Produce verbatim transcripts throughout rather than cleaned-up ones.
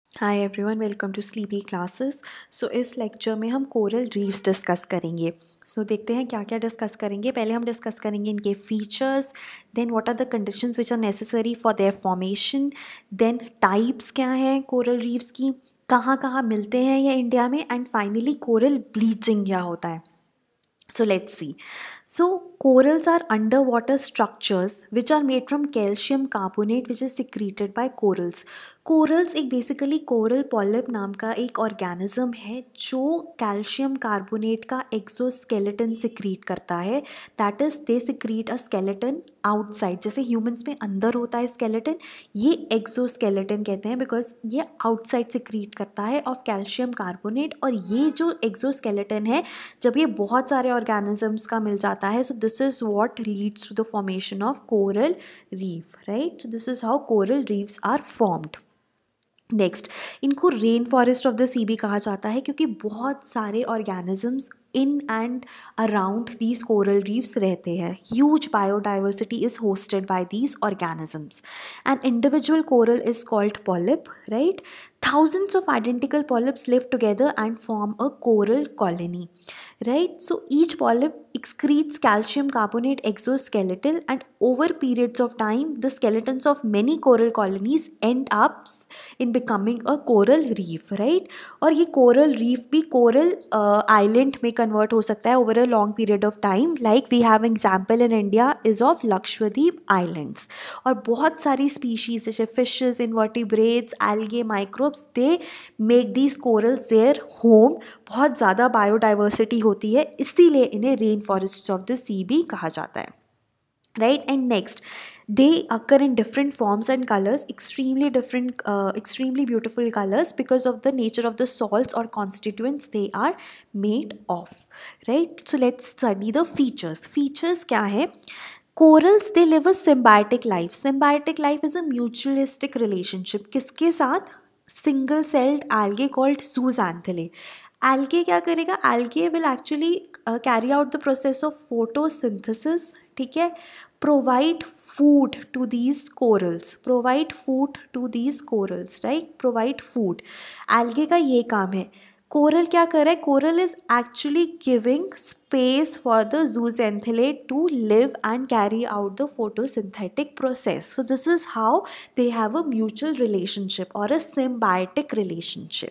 Hi everyone, welcome to sleepy classes. So इस lecture में हम कोरल रीफ्स डिस्कस करेंगे। सो so, देखते हैं क्या क्या डिस्कस करेंगे। पहले हम डिस्कस करेंगे इनके features, then what are the conditions which are necessary for their formation, then types क्या हैं कोरल रीफ्स की, कहाँ कहाँ मिलते हैं ये इंडिया में, एंड फाइनली कोरल ब्लीचिंग क्या होता है। So let's see. So corals are underwater structures which are made from calcium carbonate which is secreted by corals. Corals एक basically coral polyp नाम का एक organism है जो कैल्शियम कार्बोनेट का exoskeleton secrete करता है. That is they secrete a skeleton outside. जैसे humans में अंदर होता है skeleton, ये exoskeleton कहते हैं because ये outside secrete करता है of calcium carbonate. और ये जो exoskeleton है जब ये बहुत सारे organisms का मिल जाता है, so this is what leads to the formation of coral reef, right? So this is how coral reefs are formed. Next, इनको rain forest of the sea भी कहा जाता है क्योंकि बहुत सारे organisms in and around these coral reefs रहते हैं. Huge biodiversity is hosted by these organisms. An individual coral is called polyp, right? Thousands of identical polyps live together and form a coral colony, right? So each polyp excretes calcium carbonate exoskeleton, and over periods of time the skeletons of many coral colonies end up in becoming a coral reef, right? और ये coral reef भी coral uh, island में convert हो सकता है over a long period of time. Like we have example in India is of Lakshadweep Islands. और बहुत सारी species जैसे fishes, invertebrates, algae, microbes, they make these corals their home. बहुत ज़्यादा बायोडाइवर्सिटी होती है, इसीलिए इन्हें rain forest of the sea भी कहा जाता है, right? And next, they occur in different forms and colors, extremely different, uh, extremely beautiful colors because of the nature of the salts or constituents they are made of, right? So let's study the features. Features क्या है? Corals, they live a symbiotic life. Symbiotic life is a mutualistic relationship. किसके साथ? Single celled algae called zooxanthellae. Algae क्या करेगा? Algae will actually uh, carry out the process of photosynthesis, ठीक है? Provide food to these corals. Provide food to these corals, right? Provide food. Algae का ये काम है. कोरल क्या कर रहा है? Coral is actually giving space for the zooxanthellae to live and carry out the photosynthetic process. So this is how they have a mutual relationship or a symbiotic relationship.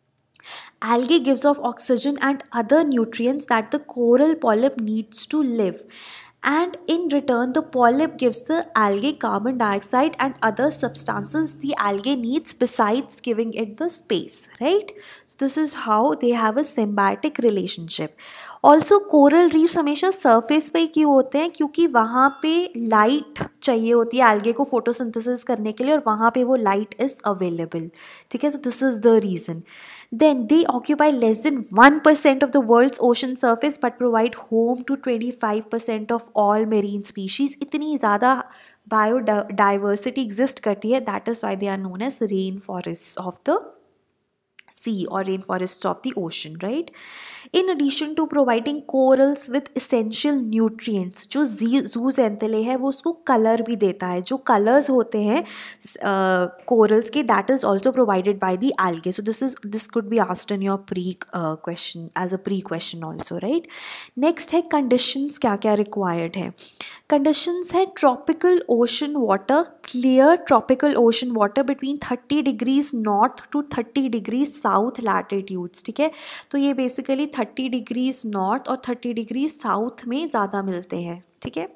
Algae gives off oxygen and other nutrients that the coral polyp needs to live. And in return the polyp gives the algae carbon dioxide and other substances the algae needs besides giving it the space, right? So this is how they have a symbiotic relationship. Also coral reefs हमेशा surface पे क्यों होते हैं? क्योंकि वहाँ पे light चाहिए होती है algae को photosynthesis करने के लिए, और वहाँ पे वो light is available, ठीक है? So this is the reason. Then they occupy less than one percent of the world's ocean surface but provide home to twenty-five percent of all marine species. इतनी ज़्यादा biodiversity exist करती है, that is why they are known as rainforests of the sea or rainforests of the ocean, right? In addition to providing corals with essential nutrients, जो zooxanthellae है वो उसको colour भी देता है. जो कलर्स होते हैं कोरल्स के, that is also provided by the algae. So this is this could be asked in your pre uh, question as a pre question also, right? Next है conditions, क्या क्या required है. Conditions है tropical ocean water, clear tropical ocean water between thirty degrees north to thirty degrees south latitudes, ठीक है? तो ये basically thirty degrees north और थर्टी डिग्रीज साउथ में ज़्यादा मिलते हैं, ठीक है?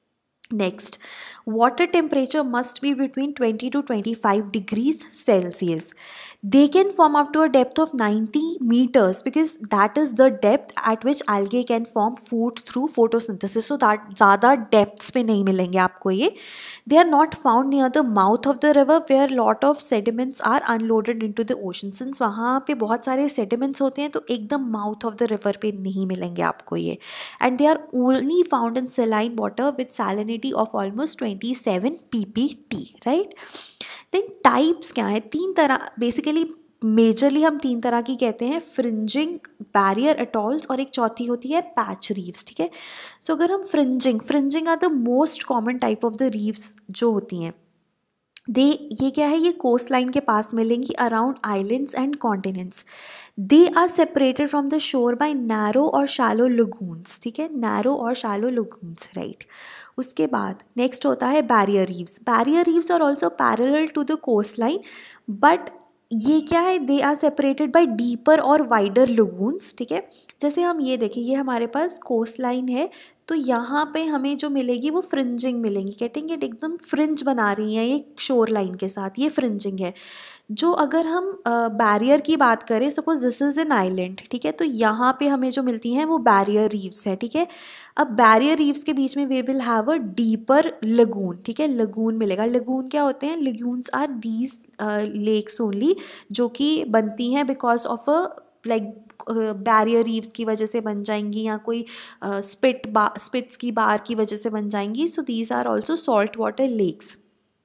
Next, water temperature must be between twenty to twenty-five degrees Celsius. They can form up to a depth of ninety meters because that is the depth at which algae can form food through photosynthesis. So that ज़्यादा depths पे नहीं मिलेंगे आपको ये. They are not found near the mouth of the river where lot of sediments are unloaded into the ocean. Since वहाँ पे बहुत सारे sediments होते हैं तो एकदम mouth of the river पे नहीं मिलेंगे आपको ये. And they are only found in saline water with salinity of almost twenty-seven p p t, right? Then types क्या है? तीन तरह बेसिकली मेजरली हम तीन तरह की कहते हैं, फ्रिंजिंग, बैरियर अटॉल्स और एक चौथी होती है पैच रीफ्स, ठीक है? सो so, अगर हम fringing fringing are the most common type of the reefs जो होती हैं. दे ये क्या है, ये कोस्ट लाइन के पास मिलेंगी around islands and continents. They are separated from the shore by narrow और शैलो लगून्स, ठीक है, नैरो और शैलो लगून्स, राइट। उसके बाद नेक्स्ट होता है barrier reefs. Barrier reefs are also parallel to the coast line, but ये क्या है, they are separated by deeper और वाइडर लगून्स, ठीक है। जैसे हम ये देखें, ये हमारे पास कोस्ट लाइन है, तो यहाँ पे हमें जो मिलेगी वो फ्रिंजिंग मिलेंगी, गेटिंग इट, एकदम फ्रिंज बना रही है ये शोर लाइन के साथ, ये फ्रिंजिंग है। जो अगर हम बैरियर uh, की बात करें, suppose this is an island, ठीक है, तो यहाँ पे हमें जो मिलती हैं वो बैरियर रीव्स है, ठीक है। अब बैरियर रीव्स के बीच में we will have a deeper lagoon, ठीक है, लगून मिलेगा। लगून क्या होते हैं, lagoons are these lakes only, जो कि बनती हैं because of a like barrier reefs की वजह से बन जाएंगी, या कोई स्पिट बा स्पिट्स की बार की वजह से बन जाएंगी। So these are also salt water lakes,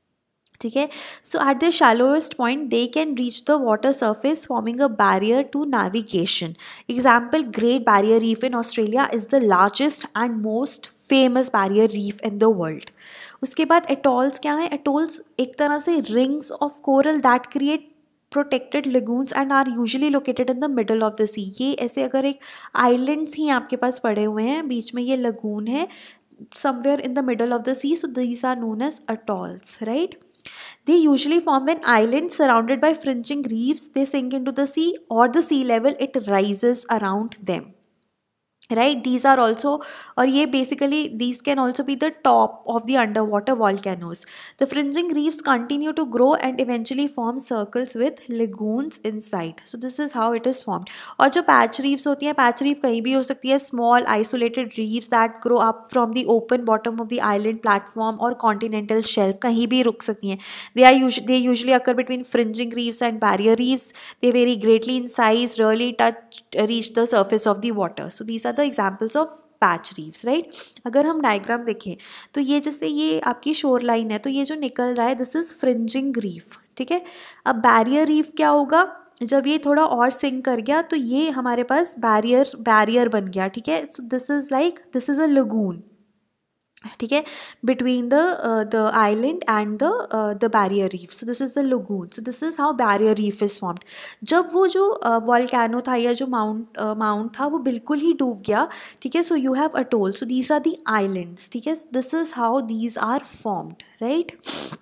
ठीक है। So at the shallowest point they can reach the water surface forming a barrier to navigation. Example, great barrier reef in Australia is the largest and most famous barrier reef in the world. उसके बाद atolls क्या है, atolls एक तरह से rings of coral that create protected lagoons and are usually located in the middle of the sea. ये ऐसे अगर एक आइलैंड्स ही आपके पास पड़े हुए हैं, बीच में ये लगून है somewhere in the middle of the sea, so these are known as atolls, right? They usually form when islands surrounded by fringing reefs, they sink into the sea, or the sea level it rises around them, right? These are also, or ye basically these can also be the top of the underwater volcanoes. The fringing reefs continue to grow and eventually form circles with lagoons inside. So this is how it is formed. और जो patch reefs होती हैं, patch reef कहीं भी हो सकती है, small isolated reefs that grow up from the open bottom of the island platform or continental shelf, कहीं भी रुक सकती हैं. They are usually they usually occur between fringing reefs and barrier reefs. They vary greatly in size, rarely touch reach the surface of the water. So these are the examples of patch reefs, right. अगर हम diagram देखें तो ये जैसे ये आपकी shore line है, तो ये जो निकल रहा है दिस इज फ्रिंजिंग रीफ, ठीक है। अब बैरियर रीफ क्या होगा, जब ये थोड़ा और सिंक कर गया तो ये हमारे पास बैरियर बैरियर बन गया, ठीक है। So this is like this is a lagoon, ठीक है, between the the island and the the barrier reef. So this is the lagoon, so this is how barrier reef is formed. जब वो जो volcano uh, था या जो mount mount uh, था वो बिल्कुल ही डूब गया, ठीक है, so you have atoll, so these are the islands, ठीक है, this is how these are formed, right.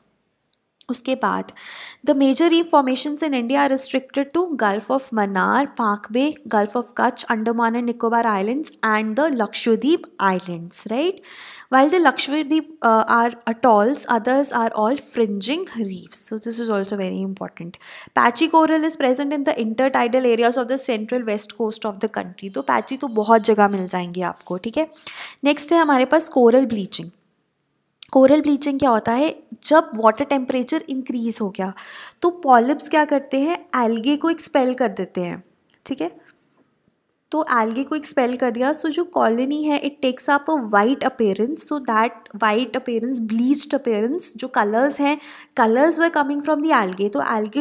उसके बाद the major reef formations in India are restricted to Gulf of Mannar, Palk Bay, Gulf of Kutch, Andaman and Nicobar islands and the Lakshadweep islands, right. While the Lakshadweep uh, are atolls, others are all fringing reefs. So this is also very important. Patchy coral is present in the intertidal areas of the central west coast of the country. तो patchy तो बहुत जगह मिल जाएंगे आपको, ठीक है। Next है हमारे पास कोरल ब्लीचिंग। कोरल ब्लीचिंग क्या होता है, जब वाटर टेम्परेचर इंक्रीज हो गया तो पॉलिप्स क्या करते हैं, एल्गे को एक्सपेल कर देते हैं, ठीक है। तो एल्गे को एक्सपेल कर दिया, सो जो कॉलोनी है it takes up a white appearance, so that white appearance, bleached appearance, जो कलर्स हैं, colours were coming from the algae, तो एल्गे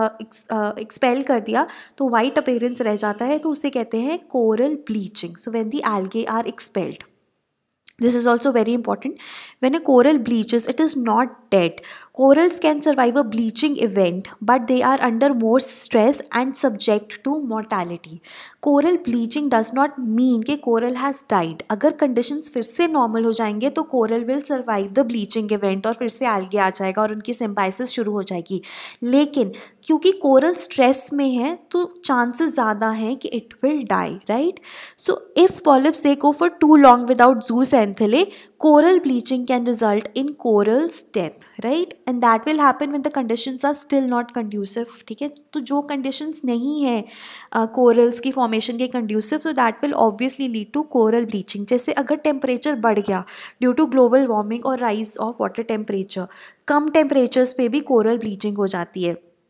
को एक्सपेल कर दिया तो वाइट अपेयरेंस रह जाता है, तो उसे कहते हैं coral bleaching. So when the algae are expelled, this is also very important. When a coral bleaches, it is not dead. Corals can survive a bleaching event, but they are under more stress and subject to mortality. Coral bleaching does not mean कि coral has died. अगर conditions फिर से normal हो जाएंगे तो coral will survive the bleaching event और फिर से algae आ जाएगा और उनकी symbiosis शुरू हो जाएगी। लेकिन क्योंकि coral stress में है तो chances ज़्यादा हैं कि it will die, right? So if polyps they go for too long without zooxanthellae, coral bleaching can result in coral's death, right? And that will happen when the conditions are still not conducive, ठीक है। तो जो conditions नहीं है corals की formation के conducive, so that will obviously lead to coral bleaching। जैसे अगर temperature बढ़ गया due to global warming और rise of water temperature, come temperatures पे भी coral bleaching हो जाती है।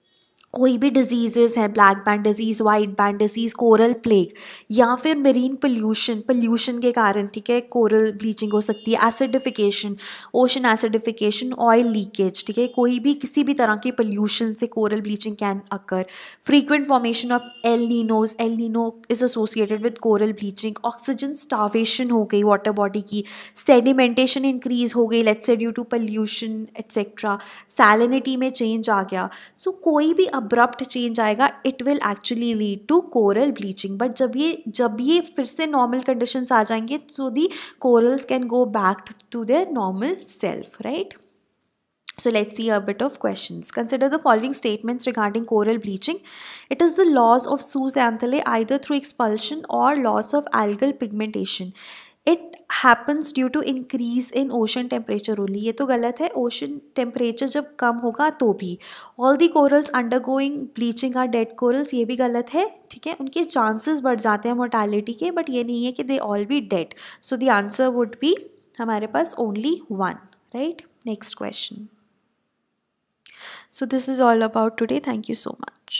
कोई भी डिजीज़ेस हैं, black band disease, white band disease, coral plague, या फिर मेरीन पोल्यूशन, पोल्यूशन के कारण, ठीक है, कोरल ब्लीचिंग हो सकती है, acidification, ocean acidification, oil leakage, ठीक है, कोई भी किसी भी तरह के पोल्यूशन से coral bleaching can occur, frequent formation of El Ninos, El Nino is associated with coral bleaching, oxygen starvation हो गई वाटर बॉडी की, सेडिमेंटेशन इंक्रीज हो गई, let's say due to pollution etcetera, salinity में चेंज आ गया। So so, कोई भी अब्रप्ट चेंज आएगा, it will actually lead to coral bleaching. But जब ये जब ये फिर से नॉर्मल कंडीशंस आ जाएंगे, so the corals can go back to their normal self, right? So let's see a bit of questions. Consider the following statements regarding coral bleaching. It is the loss of zooxanthellae either through expulsion or loss of algal pigmentation. It happens due to increase in ocean temperature only. ये तो गलत है, ocean temperature जब कम होगा तो भी. All the corals undergoing bleaching are dead corals, ये भी गलत है, ठीक है, उनके chances बढ़ जाते हैं mortality के, but ये नहीं है कि they all be dead. So the answer would be हमारे पास only one, right? Next question. So this is all about today. Thank you so much.